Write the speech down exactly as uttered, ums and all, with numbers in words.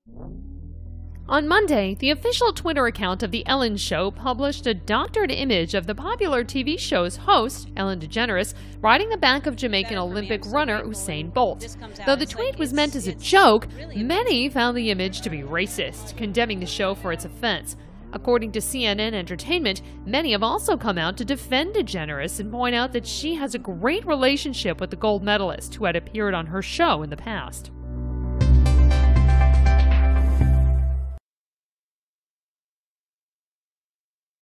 On Monday, the official Twitter account of The Ellen Show published a doctored image of the popular T V show's host, Ellen DeGeneres, riding the back of Jamaican Olympic runner Usain Bolt. Though the tweet was meant as a joke, many found the image to be racist, condemning the show for its offense. According to C N N Entertainment, many have also come out to defend DeGeneres and point out that she has a great relationship with the gold medalist who had appeared on her show in the past.